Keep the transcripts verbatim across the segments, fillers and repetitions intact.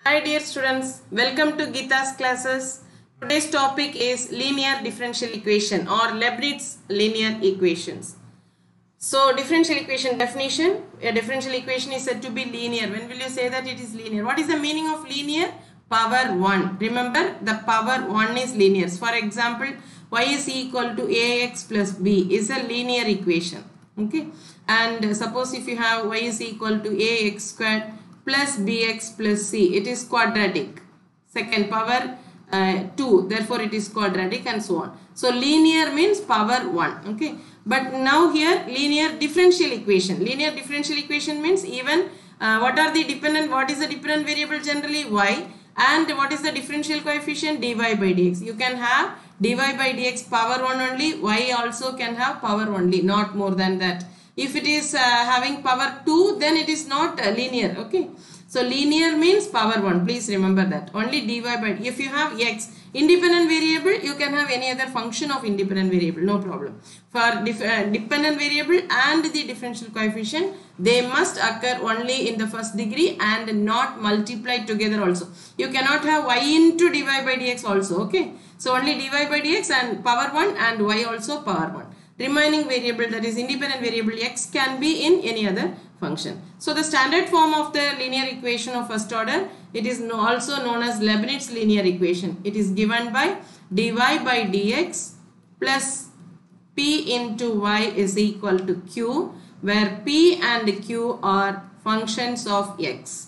Hi dear students, welcome to Gita's classes. Today's topic is linear differential equation or Leibniz linear equations. So differential equation definition, a differential equation is said to be linear. When will you say that it is linear? What is the meaning of linear? Power one. Remember, the power one is linear. For example, y is equal to ax plus b is a linear equation. Okay, and suppose if you have y is equal to ax squared plus bx plus c, it is quadratic. Second power uh, two, therefore it is quadratic, and so on. So linear means power one. Okay, but now here linear differential equation. Linear differential equation means even uh, what are the dependent, what is the dependent variable? Generally y, and what is the differential coefficient? Dy by dx. You can have dy by dx power one only, y also can have power only, not more than that. If it is uh, having power two, then it is not uh, linear. Okay, so linear means power one. Please remember that. Only dy by, if you have x independent variable, you can have any other function of independent variable, no problem. For dif uh, dependent variable and the differential coefficient, they must occur only in the first degree and not multiplied together also. You cannot have y into dy by dx also. Okay, so only dy by dx and power one and y also power one. Remaining variable, that is independent variable x, can be in any other function. So the standard form of the linear equation of first order, it is also known as Leibniz linear equation. It is given by dy by dx plus p into y is equal to q, where p and q are functions of x.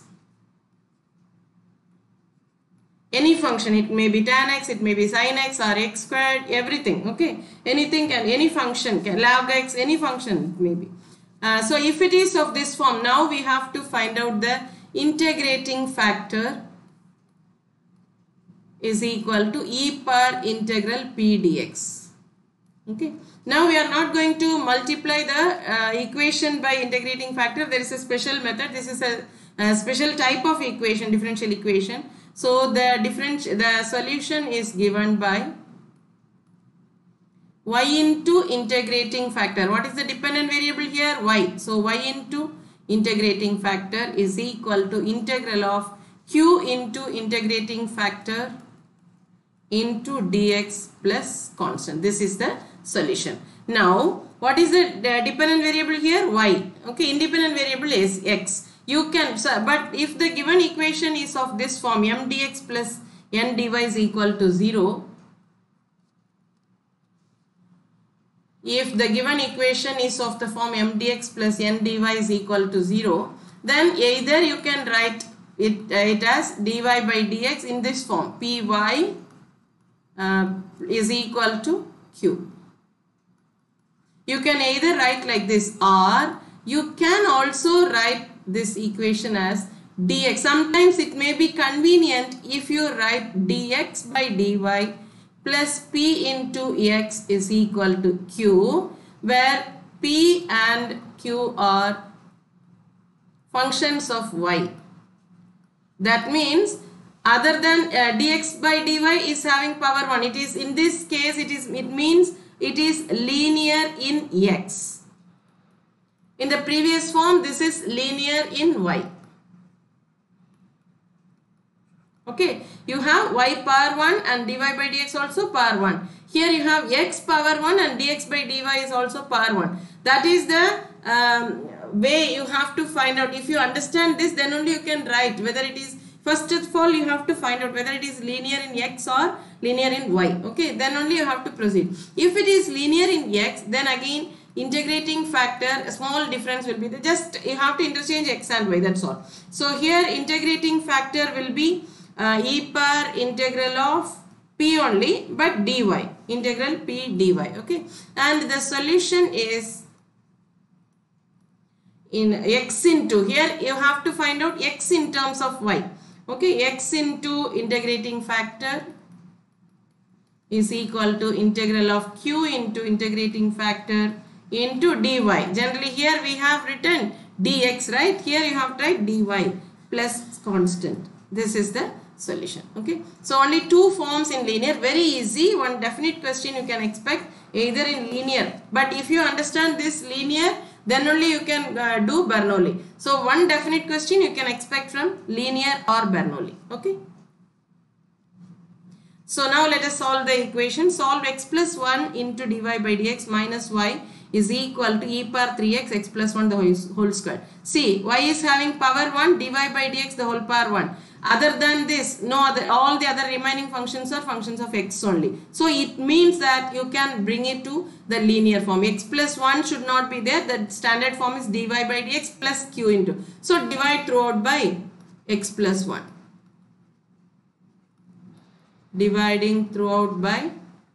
Any function, it may be tan x, it may be sin x or x squared, everything. Okay, anything can, any function can, log x, any function it may be. Uh, so if it is of this form, now we have to find out the integrating factor is equal to e power integral p dx. Okay, now we are not going to multiply the uh, equation by integrating factor. There is a special method. This is a, a special type of equation, differential equation. So the different the solution is given by y into integrating factor. What is the dependent variable here? Y. So y into integrating factor is equal to integral of q into integrating factor into dx plus constant. This is the solution. Now what is the, the dependent variable here? Y. Okay, independent variable is x. You can, but if the given equation is of this form, m dx plus n dy is equal to zero, if the given equation is of the form m dx plus n dy is equal to zero, then either you can write it, uh, it as dy by dx in this form, py uh, is equal to q. You can either write like this, or you can also write this equation as dx. Sometimes it may be convenient if you write dx by dy plus p into x is equal to q, where p and q are functions of y. That means other than uh, dx by dy is having power one. It is, in this case, it is, it means it is linear in x. In the previous form, this is linear in y. Okay, you have y power one and dy by dx also power one. Here you have x power one and dx by dy is also power one. That is the um, way you have to find out. If you understand this, then only you can write whether it is, first of all you have to find out whether it is linear in x or linear in y. Okay, then only you have to proceed. If it is linear in x, then again integrating factor, a small difference will be there. Just you have to interchange x and y, that's all. So here integrating factor will be uh, e power integral of p only, but dy, integral p dy. Okay, and the solution is in x into, here you have to find out x in terms of y. Okay, x into integrating factor is equal to integral of q into integrating factor into dy. Generally here we have written dx, right? Here you have tried dy plus constant. This is the solution. Okay, so only two forms in linear, very easy. One definite question you can expect either in linear, but if you understand this linear, then only you can uh, do Bernoulli. So one definite question you can expect from linear or Bernoulli. Okay. So now let us solve the equation. Solve x plus one into dy by dx minus y is equal to e power three x x plus one the whole, whole square. See, y is having power one, dy by dx the whole power one. Other than this, no other, all the other remaining functions are functions of x only. So it means that you can bring it to the linear form. X plus one should not be there. The standard form is dy by dx plus q into. So divide throughout by x plus one. Dividing throughout by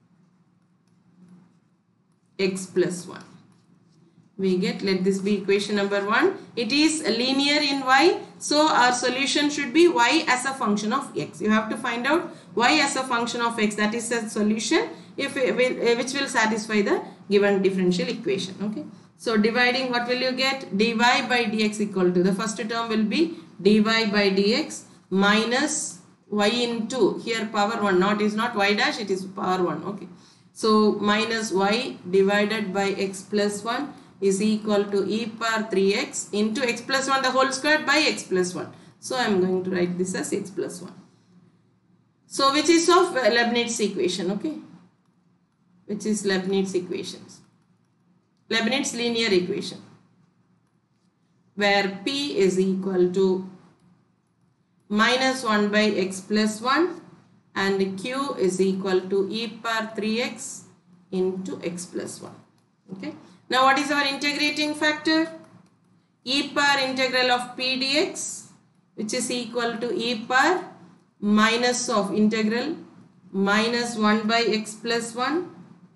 x plus one. We get, let this be equation number one. It is linear in y. So our solution should be y as a function of x. You have to find out y as a function of x. That is the solution if it will, which will satisfy the given differential equation. Okay. So dividing, what will you get? Dy by dx equal to, the first term will be dy by dx minus y into, here power one, not is not y dash, it is power one. Okay. So minus y divided by x plus one is equal to e power three x into x plus one the whole square by x plus one. So I am going to write this as x plus one. So which is of Leibniz equation. Okay. Which is Leibniz equations. Leibniz linear equation. Where p is equal to minus one by x plus one and q is equal to e power three x into x plus one. Okay. Now what is our integrating factor? E power integral of p dx, which is equal to e power minus of integral minus one by x plus one,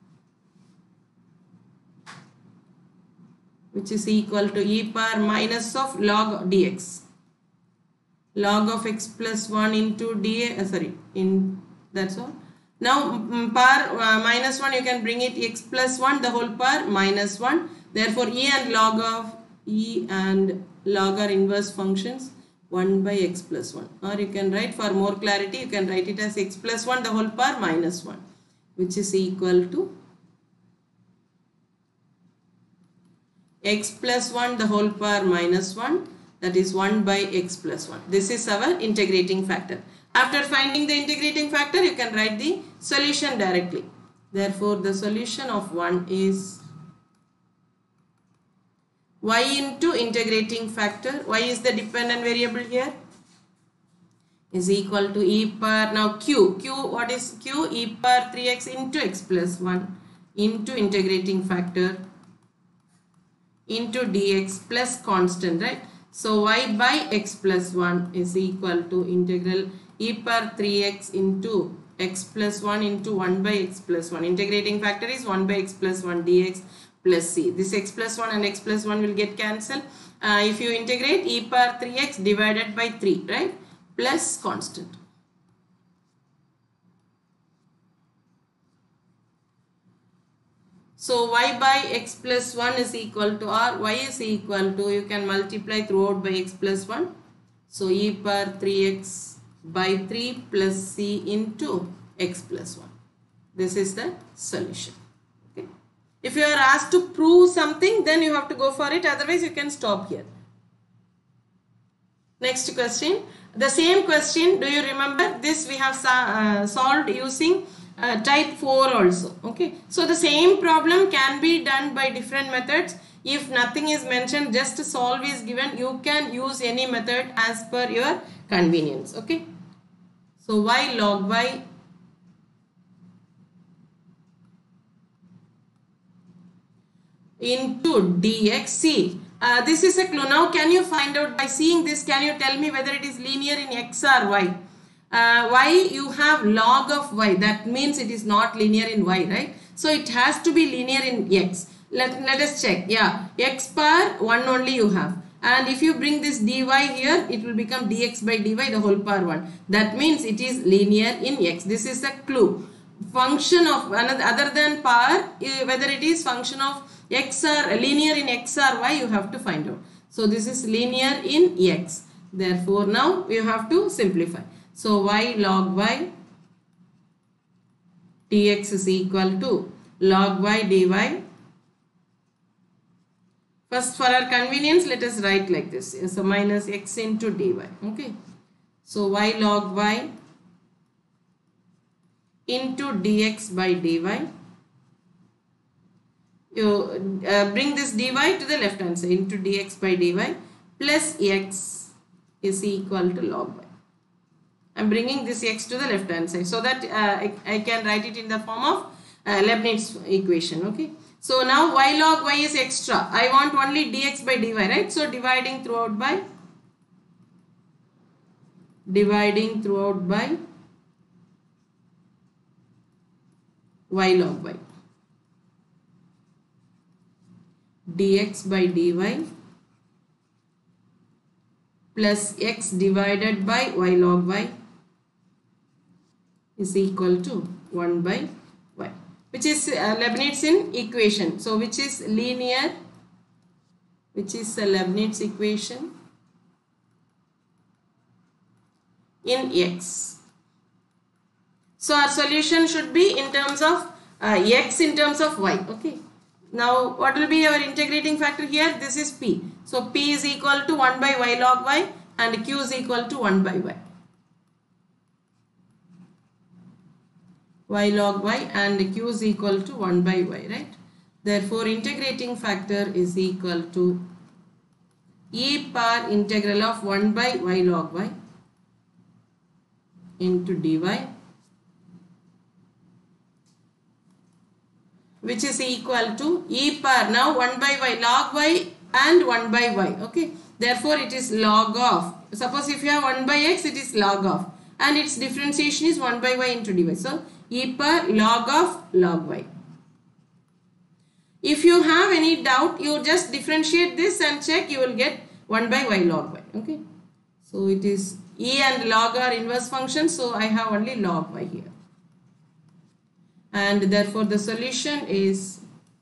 which is equal to e power minus of log dx. Log of x plus one into dx, uh, sorry, in, that's all. Now power uh, minus one, you can bring it x plus one the whole power minus one. Therefore e and log of e and log are inverse functions, one by x plus one. Or you can write, for more clarity, you can write it as x plus one the whole power minus one, which is equal to x plus one the whole power minus one, that is one by x plus one. This is our integrating factor. After finding the integrating factor, you can write the solution directly. Therefore, the solution of one is y into integrating factor. Y is the dependent variable here. Is equal to e power, now q. Q, what is q? E power three x into x plus one into integrating factor into dx plus constant, right? So y by x plus one is equal to integral e power three x into x plus one into one by x plus one. Integrating factor is one by x plus one dx plus c. This x plus one and x plus one will get cancelled. Uh, if you integrate, e power three x divided by three, right? Plus constant. So y by x plus one is equal to, or y is equal to, you can multiply throughout by x plus one. So e power three x by three plus c into x plus one. This is the solution. Okay. If you are asked to prove something, then you have to go for it. Otherwise, you can stop here. Next question. The same question, do you remember? This we have uh, solved using uh, type four also. Okay. So the same problem can be done by different methods. If nothing is mentioned, just solve is given. You can use any method as per your convenience. Okay. So y log y into dx. See, uh, this is a clue. Now can you find out by seeing this, can you tell me whether it is linear in x or y? Uh, y, you have log of y. That means it is not linear in y, right? So it has to be linear in x. Let, let us check. Yeah, x power one only you have. And if you bring this dy here, it will become dx by dy the whole power one. That means it is linear in x. This is a clue. Function of another other than power, whether it is function of x or linear in x or y, you have to find out. So this is linear in x. Therefore now you have to simplify. So y log y dx is equal to log y dy. First, for our convenience, let us write like this. So minus x into dy. Okay. So y log y into dx by dy. You uh, bring this dy to the left hand side, into dx by dy plus x is equal to log y. I am bringing this x to the left hand side so that uh, I, I can write it in the form of uh, Leibniz equation. Okay. So now y log y is extra. I want only dx by dy, right? So dividing throughout by dividing throughout by y log y. Dx by dy plus x divided by y log y is equal to one by y, which is uh, Leibnizian equation. So which is linear, which is a Leibniz equation in x. So our solution should be in terms of uh, x in terms of y. Okay. Now what will be our integrating factor here? This is p. So p is equal to one by y log y and q is equal to one by y. Y log y and q is equal to one by y, right? Therefore integrating factor is equal to e power integral of one by y log y into dy, which is equal to e power, now one by y, log y and one by y. Okay. Therefore it is log of, suppose if you have one by x, it is log of, and its differentiation is one by y into dy. So e power log of log y. If you have any doubt, you just differentiate this and check, you will get one by y log y. Okay. So it is e and log are inverse functions, so I have only log y here. And therefore the solution is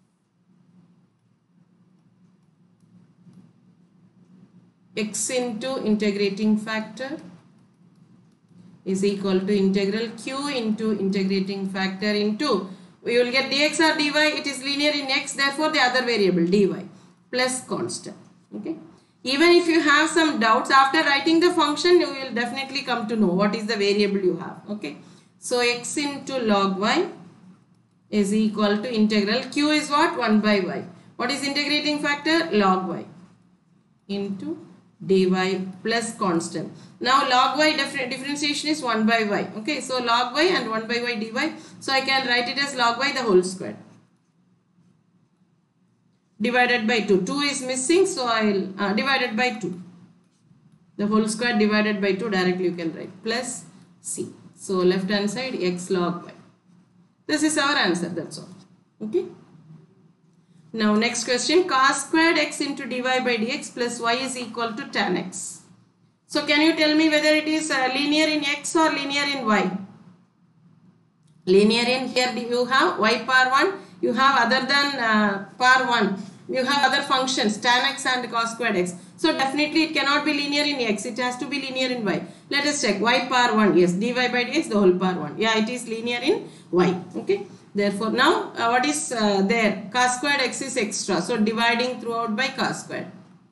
x into integrating factor is equal to integral q into integrating factor into, we will get dx or dy, it is linear in x, therefore the other variable dy plus constant. Okay. Even if you have some doubts, after writing the function, you will definitely come to know what is the variable you have. Okay. So x into log y is equal to integral q is what? one by y. What is integrating factor? Log y into dy plus constant. Now log y differ differentiation is one by y. Okay, so log y and one by y dy. So I can write it as log y the whole square divided by two. two is missing, so I will uh, divided by two. The whole square divided by two, directly you can write plus c. So left hand side x log y. This is our answer, that's all. Okay. Now next question, cos squared x into dy by dx plus y is equal to tan x. So can you tell me whether it is uh, linear in x or linear in y? Linear in, here you have y power one, you have other than uh, power one, you have other functions tan x and cos squared x. So definitely it cannot be linear in x, it has to be linear in y. Let us check, y power one, yes, dy by dx the whole power one. Yeah, it is linear in y. Okay. Therefore now uh, what is uh, there? Cos squared x is extra. So dividing throughout by cos squared.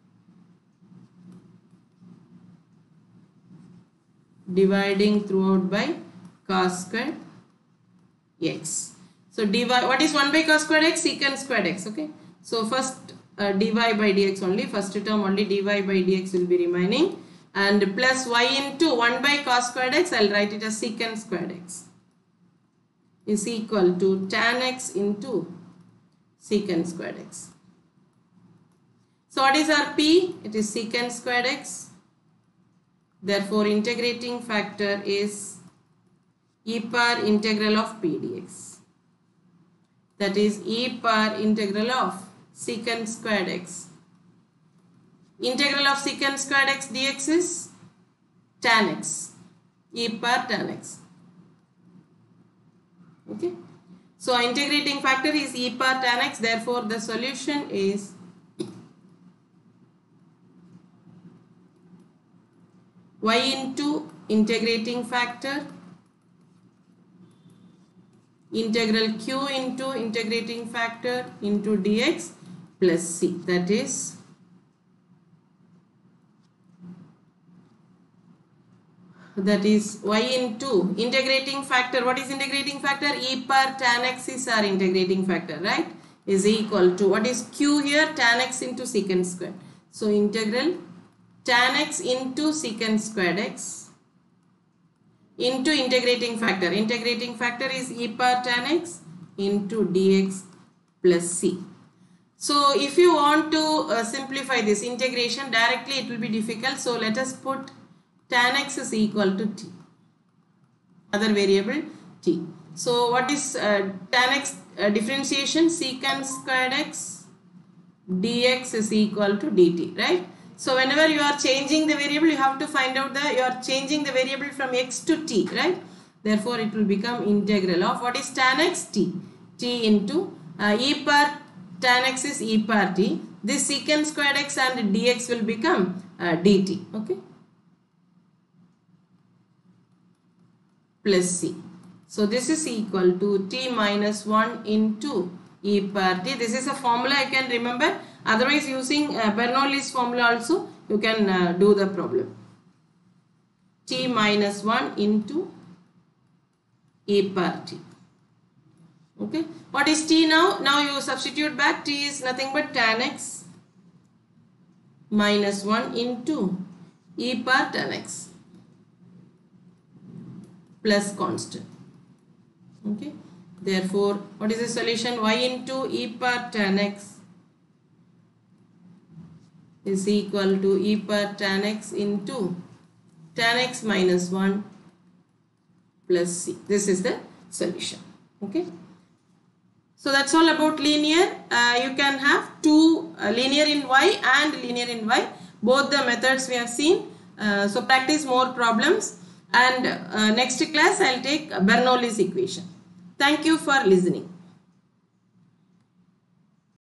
Dividing throughout by cos squared x. So dy, what is one by cos squared x? Secant squared x. Okay. So first uh, dy by dx only. First term only dy by dx will be remaining. And plus y into one by cos squared x. I will write it as secant squared x is equal to tan x into secant squared x. So what is our p? It is secant squared x. Therefore integrating factor is e power integral of p dx. That is e power integral of secant squared x. Integral of secant squared x dx is tan x. E power tan x. Okay. So integrating factor is e power tan x. Therefore the solution is y into integrating factor integral q into integrating factor into dx plus c, that is that is y into integrating factor. What is integrating factor? E power tan x is our integrating factor, right? Is equal to, what is q here? Tan x into secant squared. So integral tan x into secant squared x into integrating factor. Integrating factor is e power tan x into dx plus c. So if you want to uh, simplify this integration directly, it will be difficult. So let us put tan x is equal to t, other variable t. So what is uh, tan x uh, differentiation? Secant squared x dx is equal to dt, right? So whenever you are changing the variable, you have to find out the, you are changing the variable from x to t, right? Therefore it will become integral of, what is tan x? T. T into uh, e power tan x is e power t. This secant squared x and dx will become uh, dt, okay? Plus c. So this is equal to t minus one into e power t. This is a formula I can remember. Otherwise, using uh, Bernoulli's formula also, you can uh, do the problem. T minus one into e power t. Okay. What is t now? Now you substitute back. T is nothing but tan x minus one into e power tan x plus constant. Okay. Therefore, what is the solution? Y into e power tan x is equal to e power tan x into tan x minus one plus c. This is the solution. Okay. So that's all about linear. Uh, you can have two uh, linear in y and linear in y. Both the methods we have seen. Uh, so practice more problems. And uh, next class I'll take Bernoulli's equation. Thank you for listening.